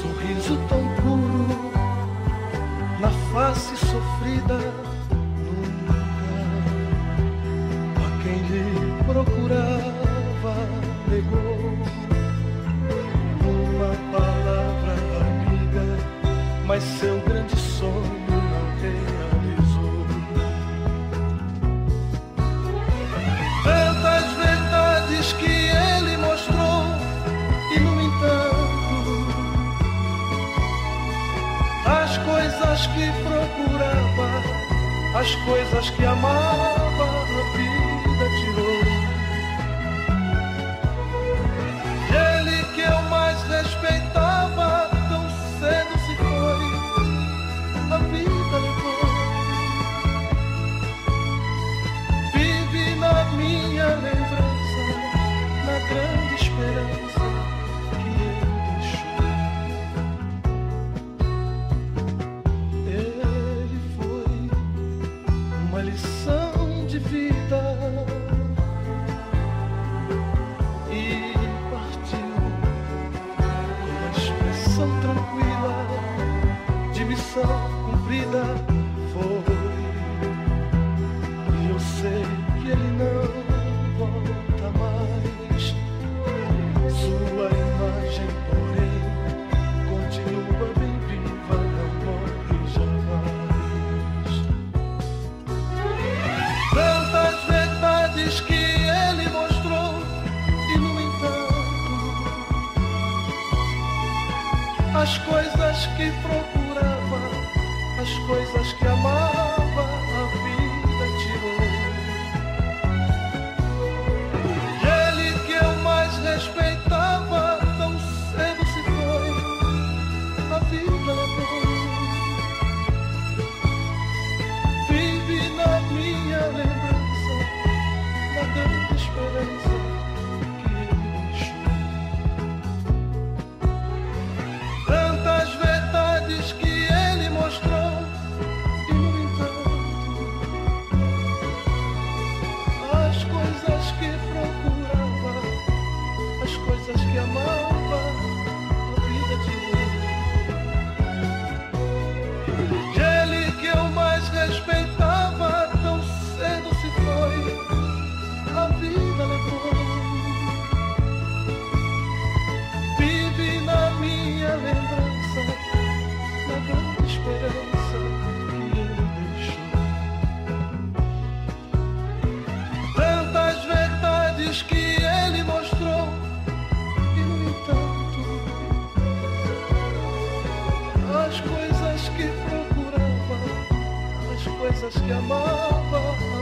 sorriso tão puro na face sofrida, nunca a quem lhe procurava negou uma palavra amiga, mas seu grande sonho não realizou. Tantas verdades que ele mostrou e, no entanto, as coisas que procurava, as coisas que amava, a vida tirou. Ele que eu mais respeitava, tão cedo se foi, a vida levou. Vive na minha lembrança, na grande esperança que ele deixou. Ele foi uma lição de vida e partiu com uma expressão tranquila de missão cumprida. Foi, e eu sei que ele não volta mais. Sua imagem, porém, continua bem viva, não morre jamais. Tantas verdades que ele mostrou e, no entanto, as coisas que procurava, as coisas que amava, a vida tirou. Ele que eu mais respeitava, tão cedo se foi, a vida levou. Vive na minha lembrança, na grande esperança que ele deixou. Tantas verdades que ele mostrou e, no entanto, as coisas que procurava, as coisas que amava, a vida tirou. Ele que eu mais respeitava, tão cedo se foi, a vida levou. Vive na minha lembrança, na grande esperança que ele deixou. Tantas verdades que ele mostrou e, no entanto, as coisas que procurava, as coisas que amava,